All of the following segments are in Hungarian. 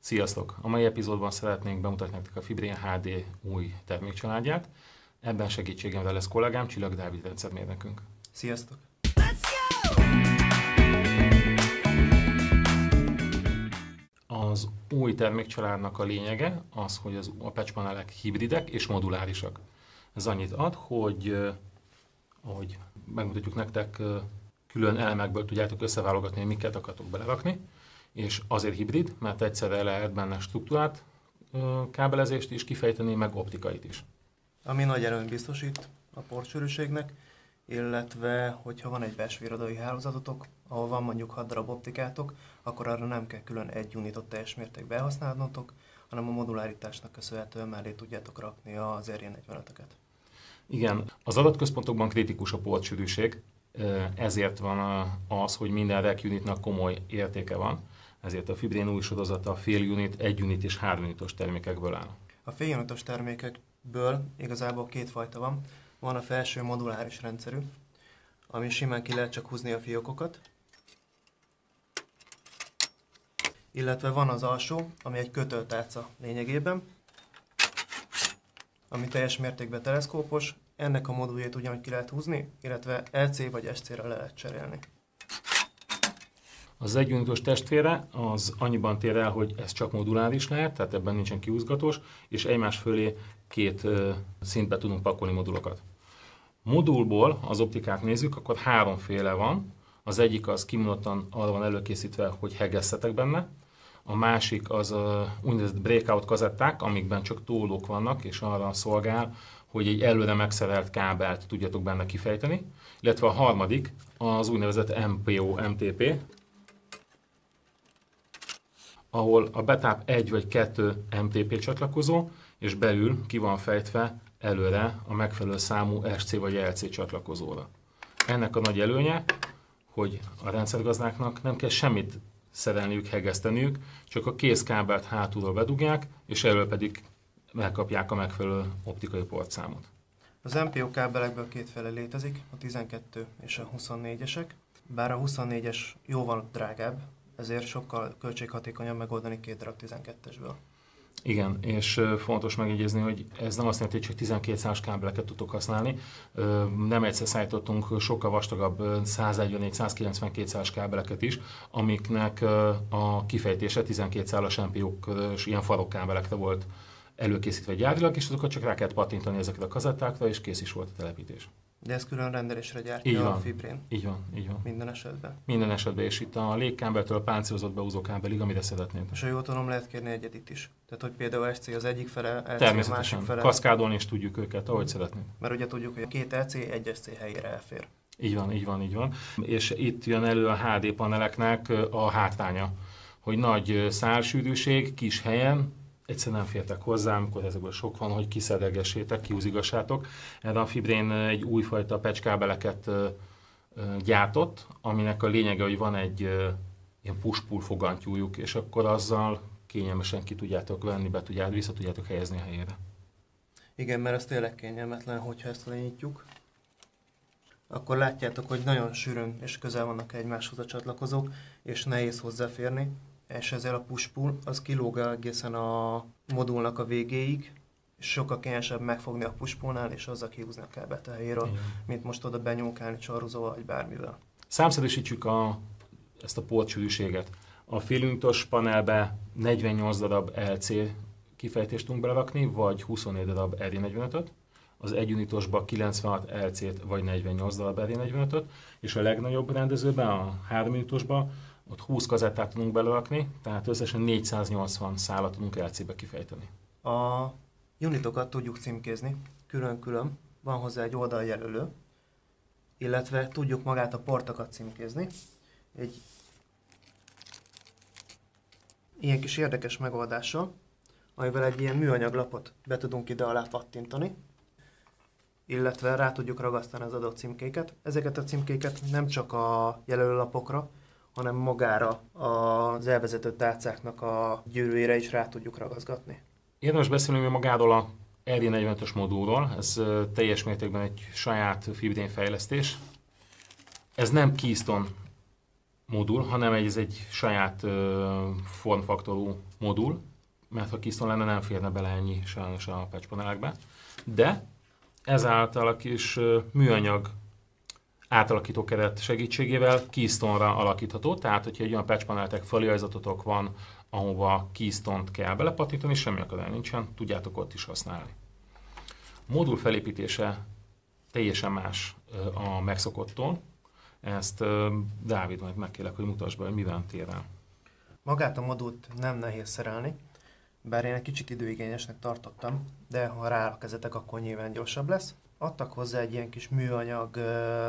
Sziasztok! A mai epizódban szeretnénk bemutatni nektek a Fibrén HD új termékcsaládját. Ebben segítségemre lesz kollégám, Csillag Dávid rendszermérnökünk. Sziasztok! Az új termékcsaládnak a lényege az, hogy a patchpanelek hibridek és modulárisak. Ez annyit ad, hogy ahogy megmutatjuk nektek, külön elemekből tudjátok összeválogatni, hogy miket akartok belerakni, és azért hibrid, mert egyszerre lehet benne struktúrát, kábelezést is kifejteni, meg optikait is. Ami nagy előnyt biztosít a portsűrűségnek, illetve hogyha van egy belső irodai hálózatotok, ahol van mondjuk 6 darab optikátok, akkor arra nem kell külön egy unitot teljes mértékben használnotok, hanem a moduláritásnak köszönhetően mellé tudjátok rakni az RJ45-öket. Igen, az adatközpontokban kritikus a portsűrűség, ezért van az, hogy minden rack unitnak komoly értéke van, ezért a Fibrén új sorozata fél unit, 1 unit és 3 unitos termékekből áll. A fél unitos termékekből igazából két fajta van. Van a felső moduláris rendszerű, ami simán ki lehet csak húzni a fiókokat, illetve van az alsó, ami egy kötőtálca lényegében, ami teljes mértékben teleszkópos. Ennek a moduljét ugyanúgy ki lehet húzni, illetve LC vagy SC-re le lehet cserélni. Az 1 unitos testvére az annyiban tér el, hogy ez csak moduláris lehet, tehát ebben nincsen kihúzgatós, és egymás fölé két szintbe tudunk pakolni modulokat. Modulból az optikát nézzük, akkor háromféle van. Az egyik az kimondottan arra van előkészítve, hogy hegesszetek benne. A másik az úgynevezett breakout kazetták, amikben csak tólók vannak, és arra szolgál, hogy egy előre megszerelt kábelt tudjatok benne kifejteni. Illetve a harmadik az úgynevezett MPO-MTP, ahol a betáp 1 vagy 2 MTP csatlakozó, és belül ki van fejtve előre a megfelelő számú SC vagy LC csatlakozóra. Ennek a nagy előnye, hogy a rendszergazdáknak nem kell semmit szerelniük, hegeszteniük, csak a készkábelt hátulról bedugják, és elől pedig megkapják a megfelelő optikai portszámot. Az MPO kábelekből kétféle létezik, a 12 és a 24-esek. Bár a 24-es jóval drágább, ezért sokkal költséghatékonyabb megoldani 2 darab 12-esből. Igen, és fontos megjegyezni, hogy ez nem azt jelenti, hogy csak 12 százas kábeleket tudtok használni. Nem egyszer szállítottunk sokkal vastagabb 144-192 százas kábeleket is, amiknek a kifejtése 12 szálas MPO-k ilyen farokkábelekre volt előkészítve gyárilag, és azokat csak rá kellett pattintani ezekre a kazettákra, és kész is volt a telepítés. De ez külön rendelésre gyártja a Fibrén. Így van, így van. Minden esetben. Minden esetben, és itt a légkábeltől a páncélozott beúzó kábelig, amire szeretnéd. És ha jól tudom, lehet kérni egyedit is. Tehát, hogy például SC az egyik fele, LC a másik Természetesen. fele. Kaszkádolni is tudjuk őket, ahogy szeretnéd. Mert ugye tudjuk, hogy a 2 LC egy SC helyére elfér. Így van, így van, így van. És itt jön elő a HD paneleknek a hátránya, hogy nagy szálsűrűség, kis helyen, egyszerűen nem fértek hozzá, amikor ezekből sok van, hogy kiszedegessétek, kihúzigassátok. Erre a Fibrén egy újfajta patch kábeleket gyártott, aminek a lényege, hogy van egy ilyen push-pull fogantyújuk, és akkor azzal kényelmesen ki tudjátok venni, vissza tudjátok helyezni a helyére. Igen, mert ez tényleg kényelmetlen, hogyha ezt lenyitjuk. Akkor látjátok, hogy nagyon sűrűn és közel vannak egymáshoz a csatlakozók, és nehéz hozzáférni. És ezzel a push-pull az kilóg egészen a modulnak a végéig, és sokkal kényesebb megfogni a push-pullnál, és azzal kihúzni a kábelt a helyéről, mint most oda benyúlkálni csarhozóval, vagy bármivel. Számszerűsítsük ezt a portsűrűséget. A félunitos panelbe 48 darab LC kifejtést tudunk belerakni, vagy 24 darab RJ45-öt, az 1 unitosba 96 LC-t, vagy 48 darab RJ45-öt, és a legnagyobb rendezőben, a 3 unitosba, ott 20 kazettát tudunk belerakni, tehát összesen 480 szálat tudunk LC-be kifejteni. A unitokat tudjuk címkézni, külön-külön, van hozzá egy oldaljelölő, illetve tudjuk magát a portokat címkézni. Egy ilyen kis érdekes megoldással, amivel egy ilyen műanyag lapot be tudunk ide alá pattintani, illetve rá tudjuk ragasztani az adott címkéket. Ezeket a címkéket nem csak a jelölőlapokra, hanem magára az elvezető tálcáknak a gyűrűjére is rá tudjuk ragaszgatni. Érdemes beszélni magáról a RJ45-ös modulról, ez teljes mértékben egy saját Fibrén fejlesztés. Ez nem Keystone modul, hanem ez egy saját formfaktorú modul, mert ha Keystone lenne, nem férne bele ennyi sajnos a patch panelekbe. De ezáltal a kis műanyag átalakító keret segítségével Keystone-ra alakítható, tehát hogyha egy olyan patch paneltek feliratozatotok van, ahova Keystone-t kell belepattintani, semmi akadály nincsen, tudjátok ott is használni. A modul felépítése teljesen más a megszokottól. Ezt Dávid, majd megkérlek, hogy mutasd be, hogy mivel tér el. Magát a modult nem nehéz szerelni, bár én egy kicsit időigényesnek tartottam, de ha rákezetek, akkor nyilván gyorsabb lesz. Adtak hozzá egy ilyen kis műanyag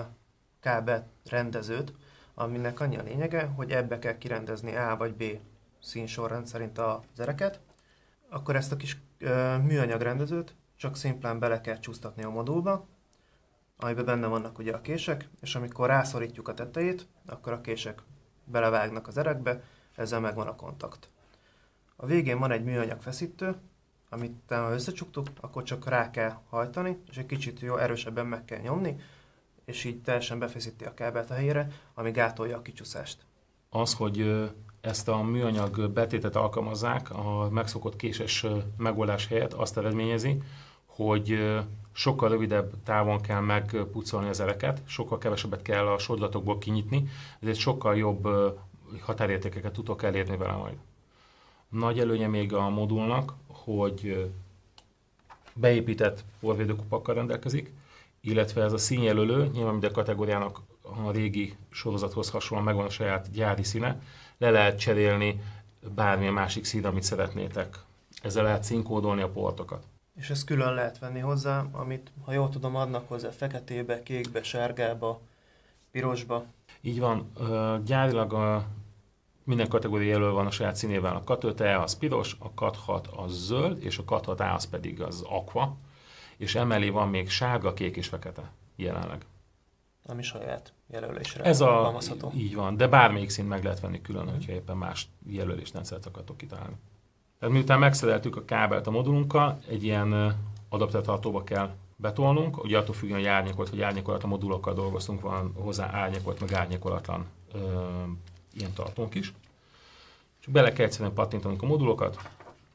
kábel rendezőt, aminek annyi a lényege, hogy ebbe kell kirendezni A vagy B színsorrend szerint az ereket. Akkor ezt a kis műanyag rendezőt csak szimplán bele kell csúsztatni a modulba, amiben benne vannak ugye a kések, és amikor rászorítjuk a tetejét, akkor a kések belevágnak az erekbe, ezzel megvan a kontakt. A végén van egy műanyag feszítő, amit ha összecsuktuk, akkor csak rá kell hajtani, és egy kicsit jó erősebben meg kell nyomni, és így teljesen befeszíti a kábelt a helyére, ami gátolja a kicsúszást. Az, hogy ezt a műanyag betétet alkalmazzák, a megszokott késes megoldás helyett azt eredményezi, hogy sokkal rövidebb távon kell megpucolni az ereket, sokkal kevesebbet kell a sodlatokból kinyitni, ezért sokkal jobb határértékeket tudok elérni vele majd. Nagy előnye még a modulnak, hogy beépített porvédőkupakkal rendelkezik, illetve ez a színjelölő, nyilván minden kategóriának a régi sorozathoz hasonlóan megvan a saját gyári színe, le lehet cserélni bármilyen másik szín, amit szeretnétek. Ezzel lehet színkódolni a portokat. És ezt külön lehet venni hozzá, amit, ha jól tudom, adnak hozzá feketébe, kékbe, sárgába, pirosba. Így van, gyárilag minden kategória jelöl van a saját színével. A Cat 5E az piros, a Cat 6 az zöld, és a Cat 6A az pedig az aqua, és emellé van még sárga, kék és fekete jelenleg. Ami saját jelölésre Ez alkalmazható. így van, de bármelyik színt meg lehet venni külön, hogyha éppen más jelölésrendszert akartok kitalálni. Tehát miután megszereltük a kábelt a modulunkkal, egy ilyen adaptertartóba kell betolnunk, ugye attól függően, hogy árnyékolt vagy árnyékolat a modulokkal dolgoztunk, van hozzá árnyékolt, meg árnyékolatlan ilyen tartónk is. És bele kell egyszerűen pattintanunk a modulokat,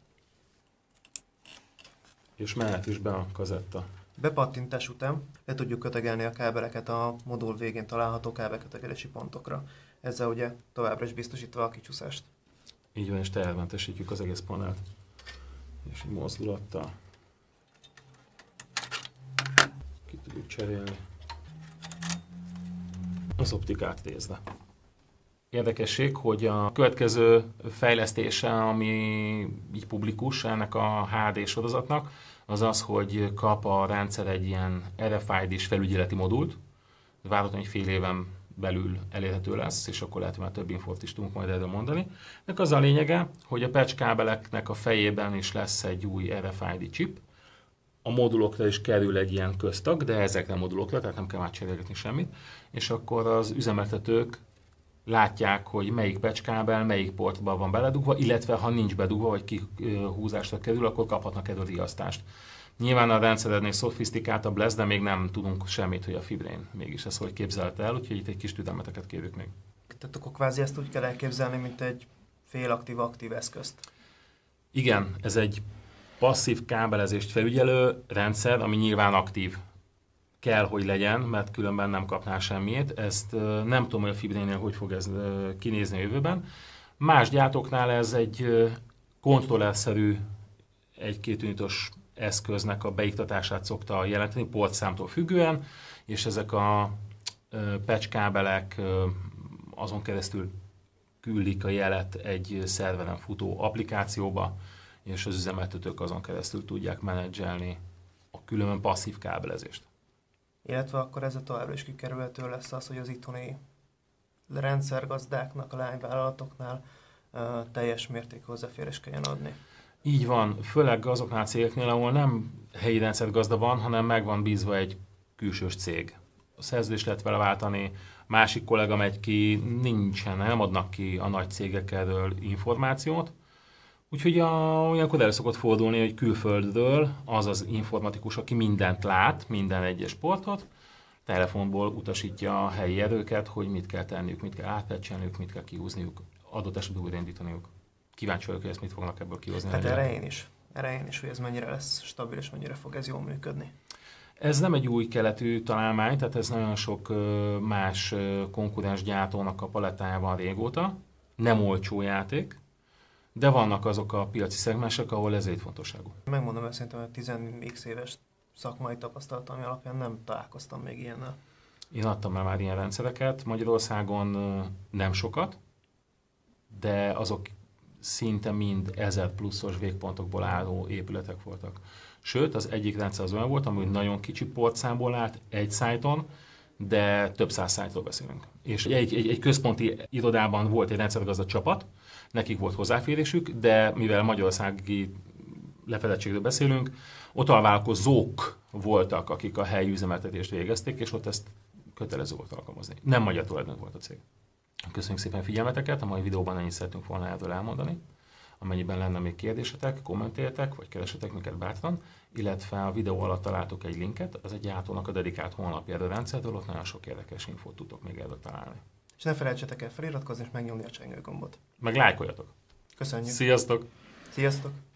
és mehet is be a kazetta. Bepattintás után le tudjuk kötegelni a kábeleket a modul végén található kábelkötegelési pontokra. Ezzel ugye továbbra is biztosítva a kicsúszást. Így van, és tehermentesítjük az egész panelt. És egy mozdulattal ki tudjuk cserélni az optikát részre. Érdekesség, hogy a következő fejlesztése, ami így publikus ennek a HD sorozatnak, az az, hogy kap a rendszer egy ilyen RFID-s felügyeleti modult. Várhatóan egy fél éven belül elérhető lesz, és akkor lehet, hogy már több infót is tudunk majd erről mondani. Ennek az a lényege, hogy a patch kábeleknek a fejében is lesz egy új RFID chip. A modulokra is kerül egy ilyen köztag, de ezekre a modulokra, tehát nem kell már cserélgetni semmit. És akkor az üzemeltetők látják, hogy melyik patch kábel, melyik portban van beledugva, illetve ha nincs bedugva, vagy kihúzásra kerül, akkor kaphatnak erről riasztást. Nyilván a rendszerednél szofisztikáltabb lesz, de még nem tudunk semmit, hogy a Fibrain mégis ezt hogy képzelte el, úgyhogy itt egy kis türelmeteket kérjük még. Tehát akkor kvázi ezt úgy kell elképzelni, mint egy félaktív-aktív eszközt. Igen, ez egy passzív kábelezést felügyelő rendszer, ami nyilván aktív kell, hogy legyen, mert különben nem kapnál semmit. Ezt nem tudom, hogy a Fibrainnél hogy fog ez kinézni a jövőben. Más gyártóknál ez egy kontrollerszerű, egy-két unitos eszköznek a beiktatását szokta jelenteni, portszámtól függően, és ezek a patch kábelek azon keresztül küldik a jelet egy szerveren futó applikációba, és az üzemeltetők azon keresztül tudják menedzselni a különben passzív kábelezést. Illetve akkor ezzel továbbra is kikerülhető lesz az, hogy az itthoni rendszergazdáknak, a lányvállalatoknál teljes mértékű hozzáférés kelljen adni. Így van, főleg azoknál a cégeknél, ahol nem helyi rendszergazda van, hanem meg van bízva egy külsős cég. A szerződést lehet vele váltani, másik kollega megy ki, nincsen, nem adnak ki a nagy cégek erről információt. Úgyhogy olyankor elő szokott fordulni, hogy külföldről az az informatikus, aki mindent lát, minden egyes portot, telefonból utasítja a helyi erőket, hogy mit kell tenniük, mit kell átpecselniük, mit kell kihúzniuk, adott esetben újraindítaniuk. Kíváncsi vagyok, hogy ezt mit fognak ebből kihozni. Hát erre én is, hogy ez mennyire lesz stabil, és mennyire fog ez jól működni. Ez nem egy új keletű találmány, tehát ez nagyon sok más konkurens gyártónak a palettájában régóta. Nem olcsó játék, de vannak azok a piaci szegmensek, ahol ez létfontosságú. Megmondom őszintén, hogy 10x éves szakmai tapasztalatom alapján nem találkoztam még ilyennel. Én adtam már ilyen rendszereket, Magyarországon nem sokat, de azok szinte mind 1000 pluszos végpontokból álló épületek voltak. Sőt, az egyik rendszer az olyan volt, ami nagyon kicsi portszámból állt egy szájton, de több száz szájtról beszélünk. És egy központi irodában volt egy rendszergazda csapat, nekik volt hozzáférésük, de mivel magyarországi lefedettségről beszélünk, ott alvállalkozók voltak, akik a helyi üzemeltetést végezték, és ott ezt kötelező volt alkalmazni. Nem magyar tulajdon volt a cég. Köszönjük szépen figyelmeteket, a mai videóban ennyit szeretünk volna erről elmondani. Amennyiben lenne még kérdésetek, kommentéljetek, vagy keresetek minket bátran, illetve a videó alatt találtok egy linket, az egy gyártónak a dedikált honlapja erről a rendszerről, ott nagyon sok érdekes infót tudtok még erről találni. És ne felejtsetek el feliratkozni és megnyomni a csengő gombot. Meg lájkoljatok! Köszönjük! Sziasztok! Sziasztok!